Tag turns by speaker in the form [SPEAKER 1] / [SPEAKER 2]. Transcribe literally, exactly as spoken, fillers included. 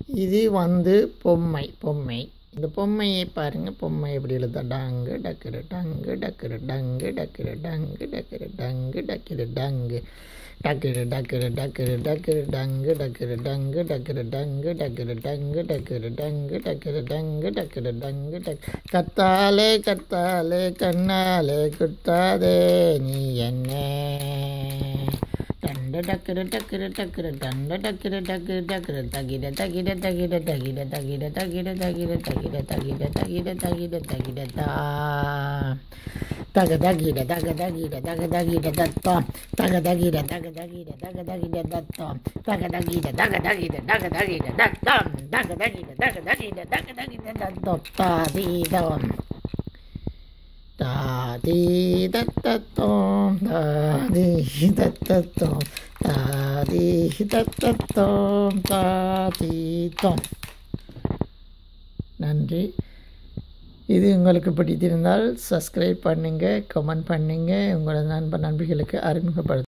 [SPEAKER 1] இது வந்து பொம்மை பொம்மை இந்த பொம்மையை பாருங்கள். பொம்மை எப்படி எழுத டங்கு டக்குரு டங்கு டக்குரு டங்கு டக்குரு டங்கு டக்குரு டங்கு டக்குரு டங்கு டக்குரு டக்குரு டக்குரு டக்குரு டங்கு டக்குரு டங்கு டக்குரு டங்கு டக்குரு டங்கு டக்குரு டங்கு டக்குரு டங்கு டக்குரு டங்கு டக்கு கத்தாலே கத்தாலே கண்ணாலே குத்தாதே நீ என்ன டண்ட டக்குரு டக்குரு டக்குரு டண்ட டக்குரு டக்குரு டக்குரு தகிட தகிட தகிட தகிட தகிட தகிட தகிட தகிட தகிட தகிட தகிட தகிட தா தக தகிட தக தகிட தக தகிட தத்தம் தக தகிட தக தகிட தக தகிட தத்தம் தக தகிட தக தகிட தக தகிட தத்தம் தக தகிட தக தகிட தக தகிட தத்தம் தாதீதம் தாதி தத்தத்தோம் தாதி தத்தத்தோம் தாதி தத்தத்தோம் தாதீதம். நன்றி. இது உங்களுக்கு பிடித்திருந்தால் சப்ஸ்கிரைப் பண்ணுங்கள், கமெண்ட் பண்ணுங்கள், உங்களோட நண்பர் நண்பிகளுக்கு அறிமுகப்படுத்த